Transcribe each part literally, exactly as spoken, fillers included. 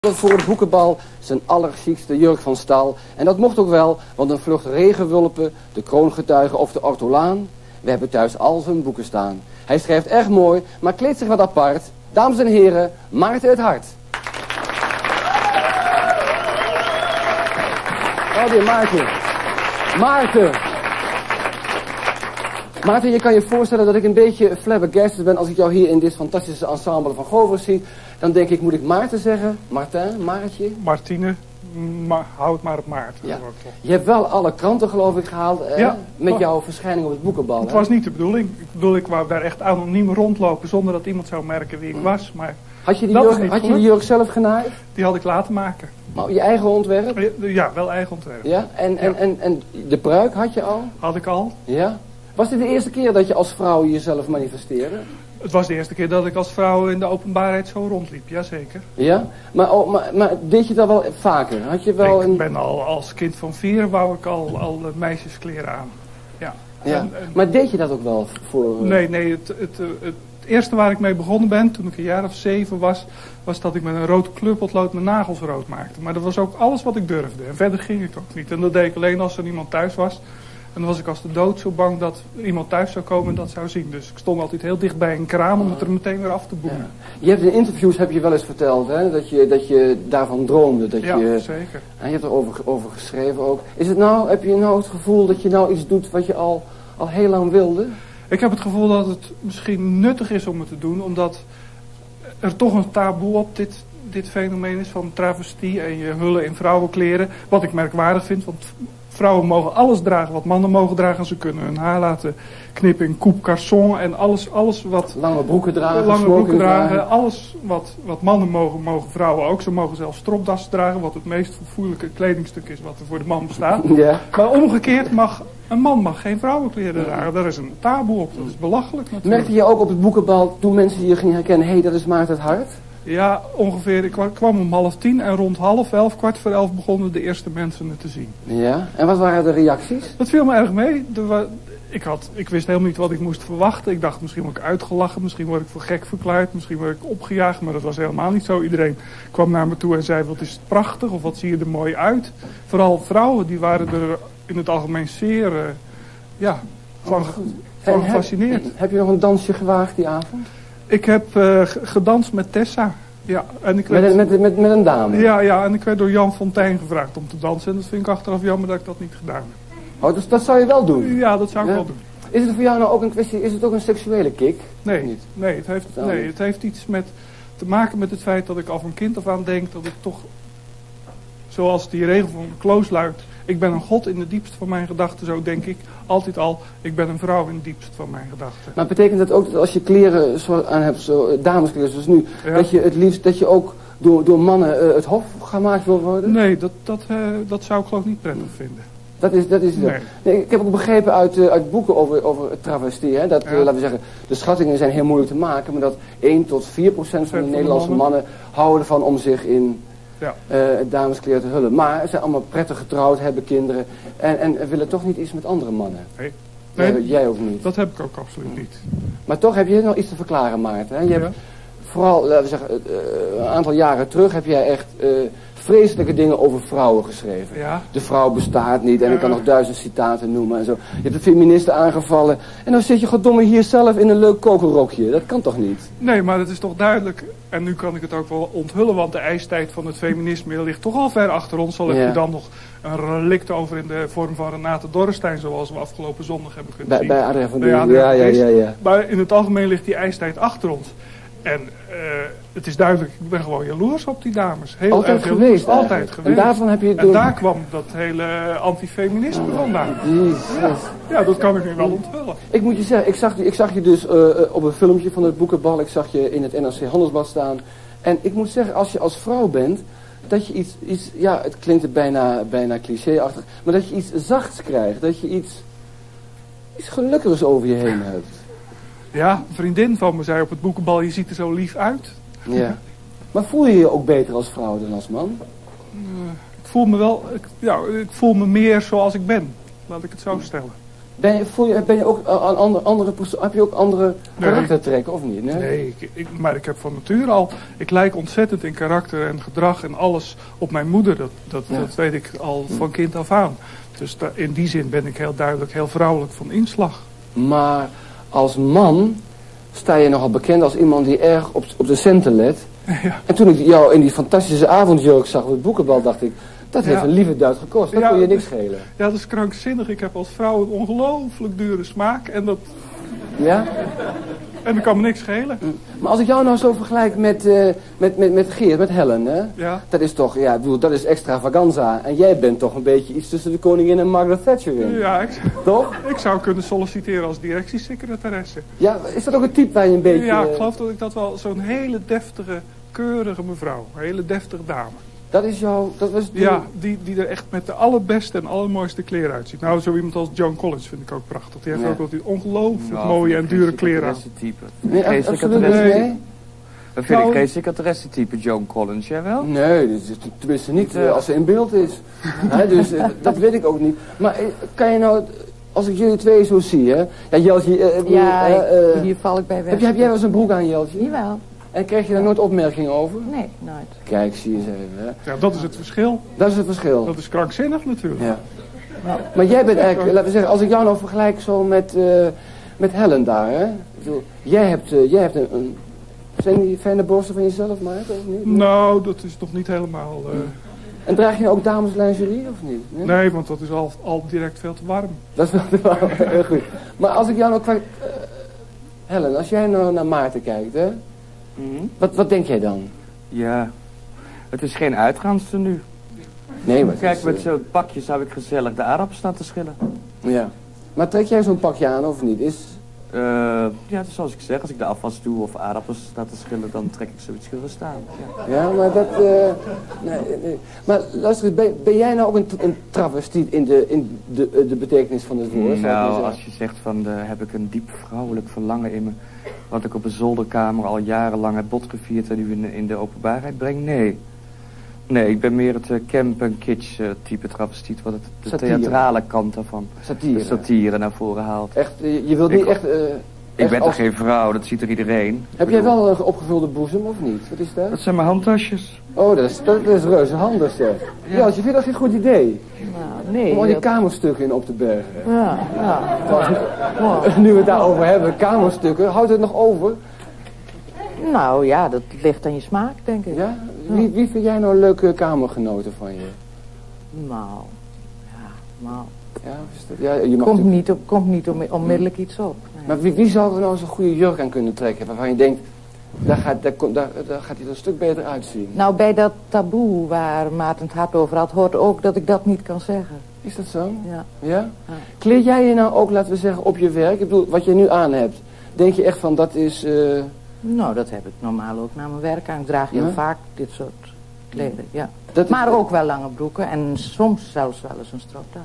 Voor het boekenbal zijn allerchiekste jurk van staal. En dat mocht ook wel, want een vlucht regenwulpen, de kroongetuige of de ortolaan. We hebben thuis al zijn boeken staan. Hij schrijft erg mooi, maar kleedt zich wat apart. Dames en heren, Maarten het Hart. Oh, weer Maarten. Maarten. Maarten, je kan je voorstellen dat ik een beetje flabbergasted ben als ik jou hier in dit fantastische ensemble van Govers zie. Dan denk ik, moet ik Maarten zeggen? Martin, Maartje? Martine, ma hou het maar op Maarten. Ja. Je hebt wel alle kranten geloof ik gehaald eh, ja. met jouw verschijning op het boekenbal. Het hè? was niet de bedoeling. Ik bedoel, ik wou daar echt anoniem rondlopen zonder dat iemand zou merken wie ik was. Maar had je die dat jurk, had je die jurk zelf genaaid? Die had ik laten maken. Maar je eigen ontwerp? Ja, wel eigen ontwerp. Ja? En, en, ja. en, en de pruik had je al? Had ik al. Ja? Was dit de eerste keer dat je als vrouw jezelf manifesteerde? Het was de eerste keer dat ik als vrouw in de openbaarheid zo rondliep, jazeker. Ja? Maar, oh, maar, maar deed je dat wel vaker? Had je wel ik een... ben al als kind van vier, wou ik al, al meisjeskleren aan. Ja. Ja. En, en... Maar deed je dat ook wel voor... Nee, nee, het, het, het, het eerste waar ik mee begonnen ben, toen ik een jaar of zeven was, was dat ik met een rood kleurpotlood mijn nagels rood maakte. Maar dat was ook alles wat ik durfde. En verder ging ik ook niet. En dat deed ik alleen als er niemand thuis was. En dan was ik als de dood zo bang dat iemand thuis zou komen en dat zou zien. Dus ik stond altijd heel dicht bij een kraan om het er meteen weer af te boenen. Ja. Je hebt in interviews heb je wel eens verteld hè, dat, je, dat je daarvan droomde. Dat ja, je, zeker. En je hebt er over, over geschreven ook. Is het nou, heb je nou het gevoel dat je nou iets doet wat je al, al heel lang wilde? Ik heb het gevoel dat het misschien nuttig is om het te doen. Omdat er toch een taboe op dit, dit fenomeen is van travestie en je hullen in vrouwenkleren. Wat ik merkwaardig vind, want... Vrouwen mogen alles dragen wat mannen mogen dragen. Ze kunnen hun haar laten knippen in coupe garçon. En alles, alles wat... Lange broeken dragen. Lange broeken dragen. dragen. Alles wat, wat mannen mogen, mogen vrouwen ook. Ze mogen zelfs stropdassen dragen. Wat het meest verfoeilijke kledingstuk is wat er voor de man bestaat. Ja. Maar omgekeerd mag... Een man mag geen vrouwenkleren dragen. Daar is een taboe op. Dat is belachelijk natuurlijk. Merkte je ook op het boekenbal toen mensen je gingen herkennen. Hé, hey, dat is Maarten het Hart? Ja, ongeveer. Ik kwam om half tien en rond half elf, kwart voor elf begonnen de eerste mensen het te zien. Ja, en wat waren de reacties? Dat viel me erg mee. De, ik, had, ik wist helemaal niet wat ik moest verwachten. Ik dacht, misschien word ik uitgelachen, misschien word ik voor gek verklaard, misschien word ik opgejaagd, maar dat was helemaal niet zo. Iedereen kwam naar me toe en zei, wat is het prachtig of wat zie je er mooi uit. Vooral vrouwen, die waren er in het algemeen zeer, uh, ja, van, van gefascineerd. Heb, heb je nog een dansje gewaagd die avond? Ik heb uh, gedanst met Tessa. Ja, en ik werd, met, met, met, met een dame? Ja, ja, en ik werd door Jan Fontijn gevraagd om te dansen. En dat vind ik achteraf jammer dat ik dat niet gedaan heb. Oh, dus dat zou je wel doen? Ja, dat zou ik ja? wel doen. Is het voor jou nou ook een kwestie, is het ook een seksuele kick? Nee, niet? nee, het heeft, nee, het heeft iets met, te maken met het feit dat ik al van kind af aan denk dat ik toch, zoals die regel van Kloos luidt, ik ben een god in de diepste van mijn gedachten, zo denk ik altijd al, ik ben een vrouw in de diepste van mijn gedachten. Maar betekent dat ook dat als je kleren zo aan hebt, zo, dameskleren zoals nu, ja. dat je het liefst, dat je ook door, door mannen uh, het hof gemaakt wil worden? Nee, dat, dat, uh, dat zou ik geloof niet prettig vinden. Dat is, dat is nee. nee, ik heb ook begrepen uit, uh, uit boeken over, over het travestie, hè, dat, ja. uh, laten we zeggen, de schattingen zijn heel moeilijk te maken, maar dat één tot vier procent van de Nederlandse mannen. mannen houden ervan om zich in ja. uh, dameskleren te hullen. Maar ze zijn allemaal prettig getrouwd, hebben kinderen en, en willen toch niet iets met andere mannen. Nee. Nee, uh, jij ook niet. Dat heb ik ook absoluut niet. Maar toch heb je nog iets te verklaren, Maarten. Hè? Je ja. hebt vooral, laten we zeggen, uh, een aantal jaren terug heb jij echt uh, vreselijke dingen over vrouwen geschreven. Ja. De vrouw bestaat niet en ja. ik kan nog duizend citaten noemen en zo. Je hebt de feministen aangevallen en dan zit je goddomme hier zelf in een leuk kogelrokje. Dat kan toch niet? Nee, maar het is toch duidelijk, en nu kan ik het ook wel onthullen, want de ijstijd van het feminisme ligt toch al ver achter ons. Al heb ja. je dan nog een relict over in de vorm van Renate Dorrestein, zoals we afgelopen zondag hebben kunnen bij, zien. Bij Adria van der ja, ja, ja, ja. Maar in het algemeen ligt die ijstijd achter ons. En uh, het is duidelijk, ik ben gewoon jaloers op die dames. Heel altijd erg geweest jaloers, altijd eigenlijk. geweest. En daarvan heb je en door... daar kwam dat hele antifeminisme oh, vandaan. Ja. ja, dat kan ik nu wel onthullen. Ik moet je zeggen, ik zag, ik zag je dus uh, op een filmpje van het boekenbal, ik zag je in het N R C Handelsblad staan. En ik moet zeggen, als je als vrouw bent, dat je iets, iets ja, het klinkt er bijna, bijna cliché-achtig, maar dat je iets zachts krijgt, dat je iets, iets gelukkigs over je heen hebt. Ja, een vriendin van me zei op het boekenbal, je ziet er zo lief uit. Ja. Maar voel je je ook beter als vrouw dan als man? Uh, ik voel me wel, ik, ja, ik voel me meer zoals ik ben. Laat ik het zo stellen. Ben je, voel je, ben je ook aan andere, andere perso- heb je ook andere karaktertrekken of niet? Nee, nee ik, ik, maar ik heb van nature al... Ik lijk ontzettend in karakter en gedrag en alles op mijn moeder. Dat, dat, ja. dat weet ik al van kind af aan. Dus da, in die zin ben ik heel duidelijk heel vrouwelijk van inslag. Maar als man sta je nogal bekend als iemand die erg op, op de centen let. Ja. En toen ik jou in die fantastische avondjurk zag op het boekenbal, dacht ik... Dat heeft ja. een lieve duit gekost, dat ja, kon je niks schelen. Ja, dat is krankzinnig. Ik heb als vrouw een ongelooflijk dure smaak. En dat... Ja? En dat kan me niks schelen. Maar als ik jou nou zo vergelijk met, uh, met, met, met Geert, met Helen, hè? Ja. Dat is toch, ja, ik bedoel, dat is extravaganza. En jij bent toch een beetje iets tussen de koningin en Margaret Thatcher in. Ja, ik, toch? Ik zou kunnen solliciteren als directiesecretaresse. Ja, is dat ook een type waar je een beetje... Ja, ik geloof dat ik dat wel, zo'n hele deftige, keurige mevrouw. Een hele deftige dame. Dat is jouw... Dat was die... Ja, die, die er echt met de allerbeste en allermooiste kleren uitziet. Nou, zo iemand als Joan Collins vind ik ook prachtig. Die heeft ja. ook wel die ongelooflijk nou, mooie en dure kleren aan. Type. Nee, geen secretaresse. Nee. Dat vind nou, ik geen secretaresse type, Joan Collins, jij wel? Nee, dus, tenminste niet uh, als ze in beeld is. He, dus uh, dat weet ik ook niet. Maar uh, kan je nou... Als ik jullie twee zo zie, hè? Ja, Jeltje... Uh, ja, uh, uh, hier val ik bij weg. Heb, je, heb jij wel eens een broek aan, Jeltje? Jawel. En krijg je daar nooit opmerkingen over? Nee, nooit. Kijk, zie je eens even. Hè? Ja, dat is het verschil. Dat is het verschil. Dat is krankzinnig natuurlijk. Ja. Nou, maar jij bent eigenlijk, laten we zeggen, als ik jou nou vergelijk zo met, uh, met Helen daar, hè? Ik bedoel, jij hebt, uh, jij hebt een, een... Zijn die fijne borsten van jezelf, Maarten, of niet? Nou, dat is nog niet helemaal... Uh... En draag je nou ook dameslingerie, of niet? Nee, nee want dat is al, al direct veel te warm. Dat is wel te warm, heel goed. Maar als ik jou nou... Uh, Helen, als jij nou naar Maarten kijkt, hè? Mm-hmm. Wat, wat denk jij dan? Ja, het is geen uitgaanstenu. Nee, maar... Kijk, is, met uh... zo'n pakje zou ik gezellig de aardappels staan te schillen. Ja. Maar trek jij zo'n pakje aan, of niet? Is... Uh, ja, het is zoals ik zeg, als ik de afwas doe of aardappels sta te schillen, dan trek ik zoiets gerust aan. Ja, ja maar dat... Uh, nee, nee. Maar luister eens, ben, ben jij nou ook een, een travestiet in, de, in de, de betekenis van het woord? Nou, als je zegt van, de, heb ik een diep vrouwelijk verlangen in me, wat ik op een zolderkamer al jarenlang heb botgevierd en nu in, in de openbaarheid breng? Nee. Nee, ik ben meer het uh, camp en kitsch uh, type travestiet, wat het, de satire. Theatrale kant daarvan. Satire. De satire naar voren haalt. Echt, je, je wilt niet ik, echt... Uh, ik ben als... toch geen vrouw, dat ziet er iedereen. Heb jij wel een opgevulde boezem of niet? Wat is dat? Dat zijn mijn handtasjes. Oh, dat is, dat is reuze handig zeg. Ja, ja, je vindt dat geen goed idee. Nou, nee. Om al je dat... kamerstukken in op te bergen. Ja, ja. Maar, nu we het daarover hebben, kamerstukken, houdt het nog over? Nou ja, dat ligt aan je smaak, denk ik. Ja? Wie, wie vind jij nou leuke kamergenoten van je? Nou, ja, nou. Ja, is dat, ja, je mag komt, toch... niet op, komt niet onmiddellijk iets op. Nee. Maar wie, wie zou er nou zo'n goede jurk aan kunnen trekken, waarvan je denkt, daar gaat, daar, daar, daar gaat hij er een stuk beter uitzien? Nou, bij dat taboe waar Maarten het hard over had, hoort ook dat ik dat niet kan zeggen. Is dat zo? Ja. Ja? Ja. Kleer jij je nou ook, laten we zeggen, op je werk? Ik bedoel, wat je nu aan hebt, denk je echt van, dat is... Uh... Nou, dat heb ik normaal ook naar mijn werk aan. Ik draag heel ja? vaak dit soort kleden, ja. Dat maar is... ook wel lange broeken en soms zelfs wel eens een stropdas.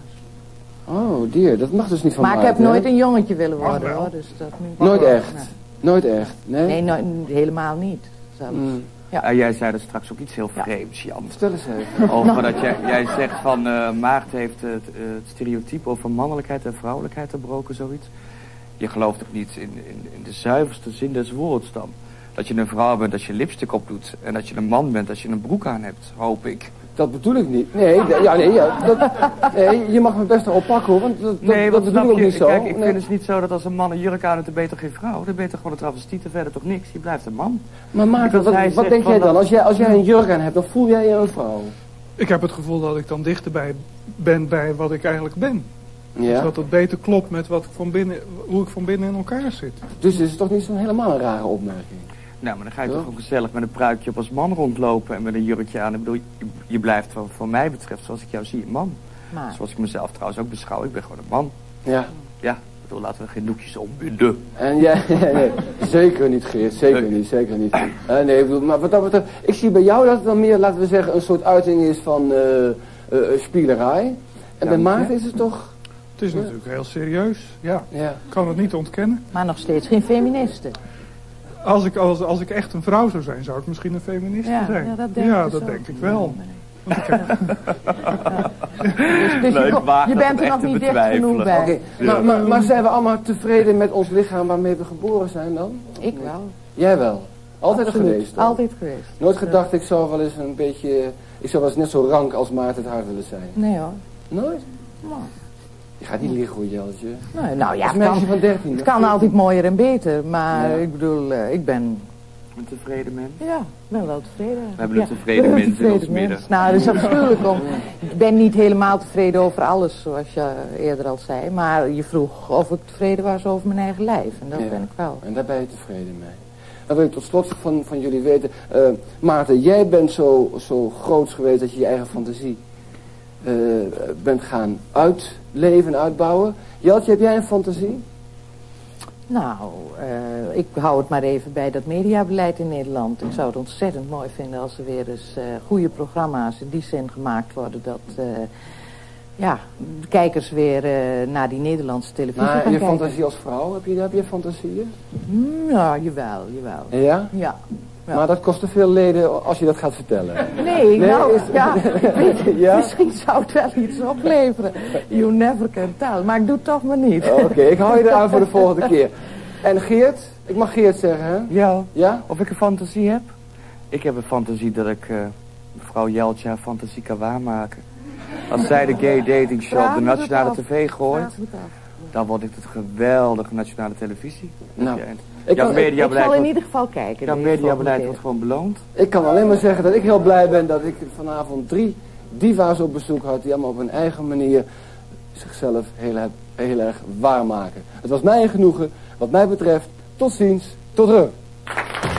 Oh, dier, dat mag dus niet van Maar Maarten, ik heb nooit hè? een jongetje willen worden, hoor. Dus dat niet. Nooit echt? Nee. Nooit echt? Nee? Nee, no helemaal niet. Zelfs. Mm. Ja. Uh, jij zei er straks ook iets heel vreemds, Jan. Vertel eens even. Over dat jij, jij zegt van uh, Maarten heeft het, uh, het stereotype over mannelijkheid en vrouwelijkheid gebroken, zoiets. Je gelooft ook niet in, in, in de zuiverste zin des woords dan. Dat je een vrouw bent als je lipstick opdoet. En dat je een man bent als je een broek aan hebt, hoop ik. Dat bedoel ik niet. Nee, ja, nee, ja, dat, nee je mag me best erop pakken hoor. Want dat, nee, dat, dat bedoel ik ook niet zo. Kijk, ik nee. vind het niet zo dat als een man een jurk aan heeft, dan ben je toch geen vrouw. Dan ben je toch gewoon een travestiet en verder toch niks. Je blijft een man. Maar Maarten, wat, wat, wat denk jij dan? Als jij, als jij een jurk aan hebt, dan voel jij je een vrouw. Ik heb het gevoel dat ik dan dichterbij ben bij wat ik eigenlijk ben. Ja. Dus dat het beter klopt met wat ik van binnen, hoe ik van binnen in elkaar zit. Dus het is toch niet zo'n helemaal een rare opmerking? Nou, maar dan ga je ja. toch ook gezellig met een pruikje op als man rondlopen en met een jurkje aan. Ik bedoel, je, je blijft van, van mij betreft, zoals ik jou zie, een man. Maar. Zoals ik mezelf trouwens ook beschouw, ik ben gewoon een man. Ja. Ja, ik bedoel, laten we geen doekjes ombinden. En ja, nee, nee, zeker niet Geert, zeker nee. niet, zeker niet. Uh, nee, ik bedoel, maar wat dat betreft, ik zie bij jou dat het dan meer, laten we zeggen, een soort uiting is van uh, uh, spielerij. En ja, bij Maarten ja. is het toch... Het is ja. natuurlijk heel serieus, ja. ja. Ik kan het niet ontkennen. Maar nog steeds geen feministe. Als ik, als, als ik echt een vrouw zou zijn, zou ik misschien een feministe ja, zijn. Ja, dat denk, ja, ik, dat zo. denk ik wel. Dus, dus Leuk, je, waag je dat bent er echt nog te niet dicht betwijfelen. genoeg bij. Oké, maar, maar, maar zijn we allemaal tevreden met ons lichaam waarmee we geboren zijn dan? Ik wel. Jij wel? Altijd Absoluut. geweest dan? Altijd geweest. Nooit gedacht, ik zou wel eens een beetje... Ik zou wel eens net zo rank als Maarten het hart willen zijn. Nee hoor. Nooit? Nou, Je gaat niet liggen hoor, Jeltje. nee, nou ja, Als het meisje kan, van dertien. het kan altijd mooier en beter. Maar Ja. ik bedoel, uh, ik ben... Een tevreden mens. Ja, ik ben wel tevreden. We hebben een Ja, tevreden een mens in tevreden ons midden. mens. Nou, dat is afschuwelijk om... Ik ben niet helemaal tevreden over alles, zoals je eerder al zei. Maar je vroeg of ik tevreden was over mijn eigen lijf. En dat Ja. ben ik wel. En daar ben je tevreden mee. Dan wil ik tot slot van, van jullie weten. Uh, Maarten, jij bent zo, zo groots geweest dat je je eigen fantasie uh, bent gaan uitleven en uitbouwen. Jeltje, heb jij een fantasie? Nou, uh, ik hou het maar even bij dat mediabeleid in Nederland. Ik zou het ontzettend mooi vinden als er weer eens uh, goede programma's in die zin gemaakt worden. Dat uh, ja, de kijkers weer uh, naar die Nederlandse televisie Maar gaan je kijken. fantasie als vrouw, heb je, heb je fantasieën? Mm, ja, jawel, jawel. Ja? Ja. Ja. Maar dat kost te veel leden als je dat gaat vertellen. Nee, Nee, nou, is- ja, ik weet het. Ja? Misschien zou het wel iets opleveren. You never can tell, maar ik doe het toch maar niet. Oké, ik hou je eraan voor de volgende keer. En Geert? Ik mag Geert zeggen, hè? Ja, Ja? of ik een fantasie heb? Ik heb een fantasie dat ik uh, mevrouw Jeltje haar fantasie kan waarmaken. Als zij de gay dating show op Vraag de me het nationale af. tv gooit, Vraag het af. dan wordt het het geweldige nationale televisie. Nou, Ja, ik jouw kan- Ik mediabeleid zal in wordt, ieder geval kijken. jouw de mediabeleid volgende wordt gewoon beloond. Ik kan alleen maar zeggen dat ik heel blij ben dat ik vanavond drie diva's op bezoek had die allemaal op hun eigen manier zichzelf heel, erg- heel erg waarmaken. Het was mij een genoegen. Wat mij betreft, tot ziens, tot rug.